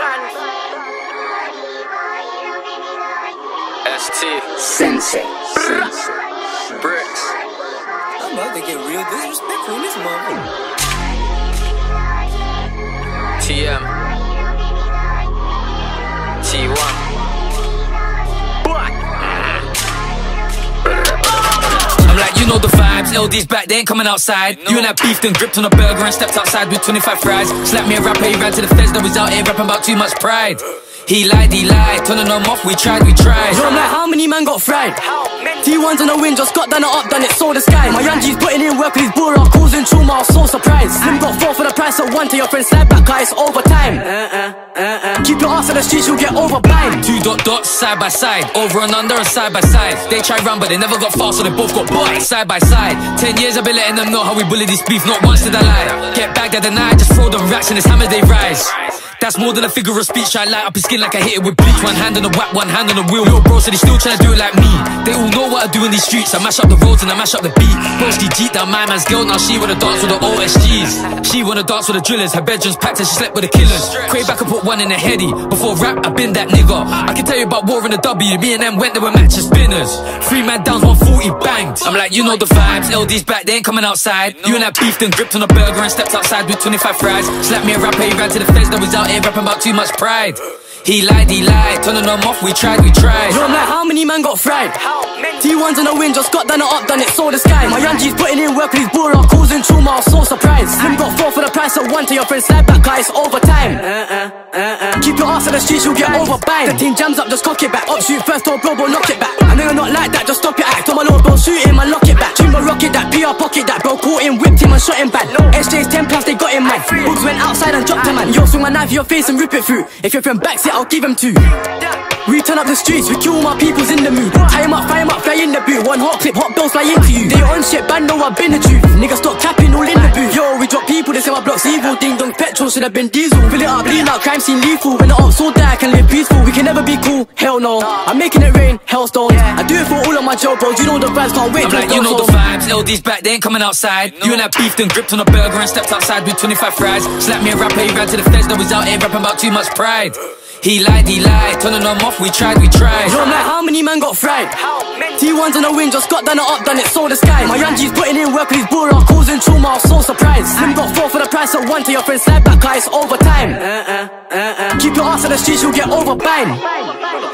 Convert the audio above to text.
ST Sensei. Bricks. I'm about to get real disrespectful in this moment. TM T1. I'm like, you know the vibes, LD's back, they ain't coming outside. You and that beef then gripped on a burger and stepped outside with 25 fries. Slapped me a rapper, he ran to the feds, that was out here rapping about too much pride. He lied, turning them off, we tried. Yo, I'm like, how many man got fried? T1's on the win, just got done it up, done it, sold the sky. My young G's putting in work with his bura, causing trauma, I was so surprised. Slim got 4 for the price of 1, to your friend slide back, guys, overtime. Keep your ass on the streets, you'll get overblind. 2 dots, side by side, over and under and side by side. They tried run, but they never got far, so they both got boys side by side. 10 years I've been letting them know how we bully this beef, not once did I lie. Get bagged at the night, just throw them racks and it's hammers they rise. That's more than a figure of speech, I light up his skin like I hit it with bleach. One hand on the whack, one hand on the wheel. Little bro said he's still trying to do it like me. They all know what I do in these streets, I mash up the roads and I mash up the beat. Broski Jeep down my man's girl, now she wanna dance with the OSGs. She wanna dance with the drillers, her bedroom's packed and she slept with the killers. Crave back and put one in the heady, before rap I been that nigga. I can tell you about war in the W, me and them went there with matches spinners. 3 man downs, 140 banged. I'm like, you know the vibes, LD's back, they ain't coming outside. You and that beef then gripped on a burger and stepped outside with 25 fries. Slapped me a rapper, he ran to the feds, that was out here rapping about too much pride. He lied, turning them off, we tried. Yo, I'm like, how many man got fried? T1's on the win, just got done it up, done it, sold the sky. My young G's putting in work with his bura, causing trauma, I was so surprised. Slim got 4 for the price of 1, to your friend slide back, guys, overtime. Keep your ass on the streets, you'll get overbind. The team jams up, just cock it back. Up shoot first, don't blow, bro, knock it back. I know you're not like that, just stop your act. On my load, bro, shoot him and lock it back. Jimbo rocket that, PR pocket that, bro, caught him, whipped him and shot him back. SJ's 10 plus, they got him mad. Boogs went outside and dropped him, man. Yo, swing my knife in your face and rip it through. If your friend backs it, I'll give him 2. We turn up the streets, we kill my peoples in the mood. Tie him up, fire him up, fly in the boot. One hot clip, hot bills fly into you. They on shit, band know I've been the truth. Niggas stop capping all in the booth. Yo, we drop people, they say my block's evil. Ding dong, petrol should have been diesel. Fill it up, lean out, crime scene lethal. When the ops all die, I can live peaceful. We can never be cool, hell no. I'm making it rain, hellstones. I do it for all of my job bros, you know the vibes, can't wait. I'm like, you know the vibes, LD's back, they ain't coming outside. You and that beef then gripped on a burger and stepped outside with 25 fries. Slapped me a rapper, he ran to the feds, that was out here rapping about too much pride. He lied, turning them off, we tried. Yo, I'm like, how many man got fried? T1's on the win, just got done it up, done it, sold the sky. My young G's putting in work with his bura, causing trauma, I was so surprised. Slim got 4 for the price of 1, to your friend slide back, guys, overtime. Keep your ass on the streets, you'll get overbind.